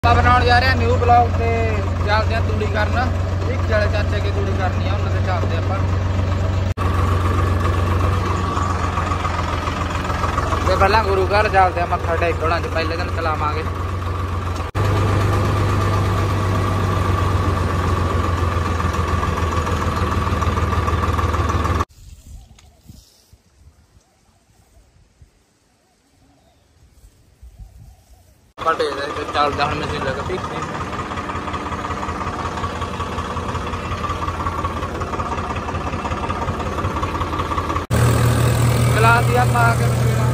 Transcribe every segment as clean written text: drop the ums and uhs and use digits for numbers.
बनाने जा रहे हैं न्यू ब्लॉग से चलते हैं तूड़ी करना एक चले चाचे की तूड़ी करनी है उन्होंने चलते हैं पर पहला गुरु घर चलते हैं मत्था टेकना पहले दिन चलावे चलता हूँ मशीन लगा ठीक चला दिया पा के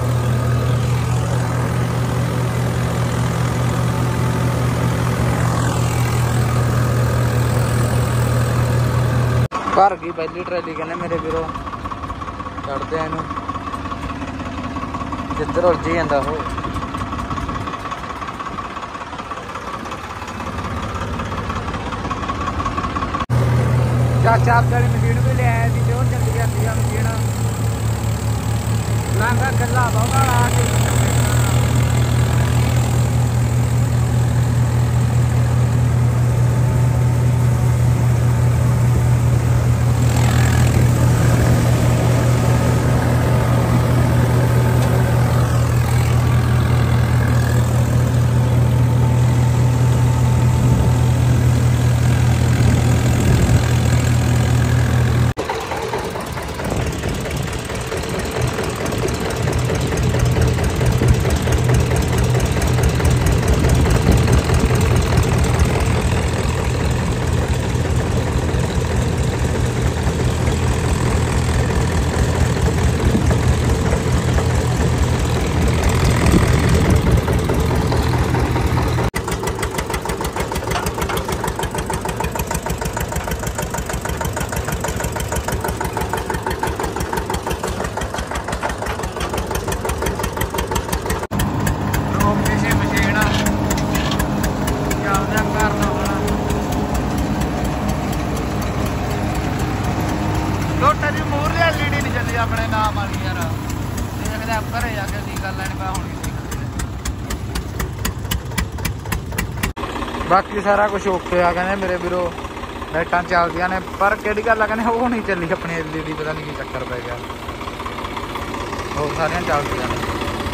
भर गई पहली ट्रैली कहने मेरे वीरों चढ़ते हैं जिधर उलझी जाता हो चाचा वाली मशीन भी ले आए थे जो चल गया मशीन लांगा कला बहुत अपने नाम वाली यार देखते आप घरे जाके सी कर लैनी पा होनी बाकी सारा कुछ ओके आ कहने मेरे वीरों लाइटां चलदियां ने पर केड़ी गल आ कहने वो नहीं चली अपनी एलईडी पता नहीं की चक्कर पै गया होर सारियां चलदियां ने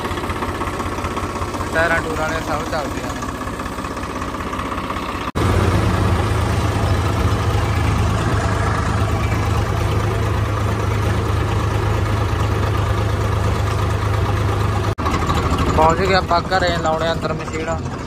टायरां टूरां ने सब चलदियां ने पहुंच गया आप घरें लाने अंदर मशीन